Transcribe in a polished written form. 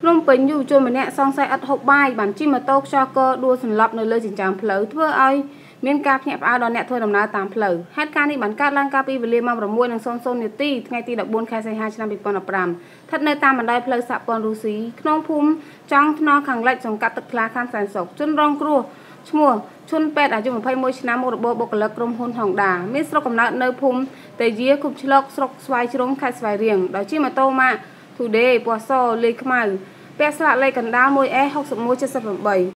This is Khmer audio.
Phnom Penhอยู่จนម្នាក់សង្ស័យអត់ហូបបាយបានជិះម៉ូតូខ្យល់កដួលសន្លប់នៅលើចិញ្ចើមផ្លូវធ្វើឲ្យមានការភ្ញាក់ផ្អើលដល់អ្នកធ្វើដំណើរតាមផ្លូវហេតុការណ៍នេះបានកើតឡើងកាលពីវេលាម៉ោង 6:00 នាទីថ្ងៃទី 14 ខែសីហា ឆ្នាំ 2015 ស្ថិតនៅតាមបណ្ដោយផ្លូវសហព័ន្ធរុស្ស៊ីក្នុងភូមិចង់ថ្នល់ខាងលិចសង្កាត់ទឹកថ្លាខណ្ឌសែនសុខជនរងគ្រោះឈ្មោះឈុនពេទ្យអាយុ 21 ឆ្នាំមុខរបរបុគ្គលិកក្រុមហ៊ុន Honda មានស្រុកកំណើតនៅភូមិតាយាគប់ឆ្លុកស្រុកស្វាយជ្រុងខេត្តស្វាយរៀងដោយជិះម៉ូតូម៉ាក Today ពណ៌សលាយខ្មៅពាក់ស្លាកលេខកណ្ដាល 1E6178